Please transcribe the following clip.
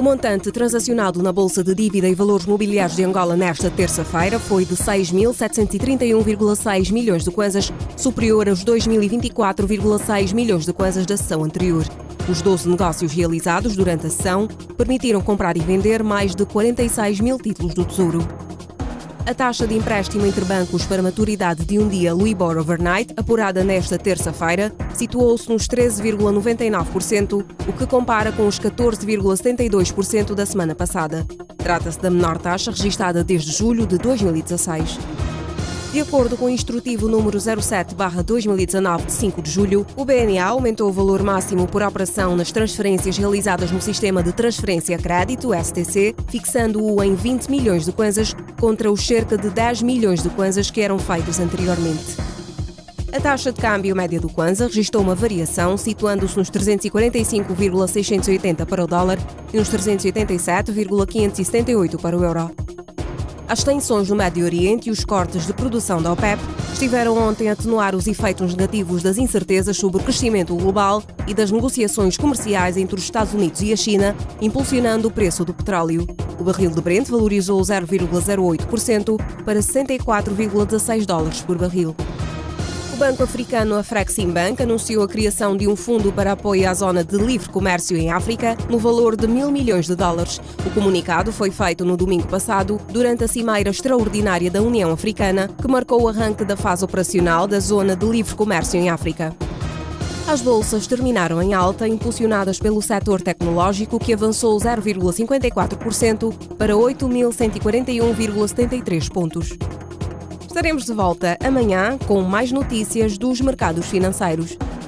montante transacionado na Bolsa de Dívida e Valores Mobiliários de Angola nesta terça-feira foi de 6.731,6 milhões de kwanzas, superior aos 2.024,6 milhões de kwanzas da sessão anterior. Os 12 negócios realizados durante a sessão permitiram comprar e vender mais de 46 mil títulos do Tesouro. A taxa de empréstimo entre bancos para maturidade de um dia Libor Overnight, apurada nesta terça-feira, situou-se nos 13,99%, o que compara com os 14,72% da semana passada. Trata-se da menor taxa registada desde julho de 2016. De acordo com o instrutivo número 07/2019 de 5 de julho, o BNA aumentou o valor máximo por operação nas transferências realizadas no Sistema de Transferência a Crédito, STC, fixando-o em 20 milhões de kwanzas contra os cerca de 10 milhões de kwanzas que eram feitos anteriormente. A taxa de câmbio média do kwanza registrou uma variação, situando-se nos 345,680 para o dólar e nos 387,578 para o euro. As tensões no Médio Oriente e os cortes de produção da OPEP estiveram ontem a atenuar os efeitos negativos das incertezas sobre o crescimento global e das negociações comerciais entre os Estados Unidos e a China, impulsionando o preço do petróleo. O barril de Brent valorizou 0,08% para 64,16 dólares por barril. O banco africano Afreximbank anunciou a criação de um fundo para apoio à zona de livre comércio em África no valor de $1.000 milhões. O comunicado foi feito no domingo passado, durante a Cimeira Extraordinária da União Africana, que marcou o arranque da fase operacional da zona de livre comércio em África. As bolsas terminaram em alta, impulsionadas pelo setor tecnológico, que avançou 0,54% para 8.141,73 pontos. Estaremos de volta amanhã com mais notícias dos mercados financeiros.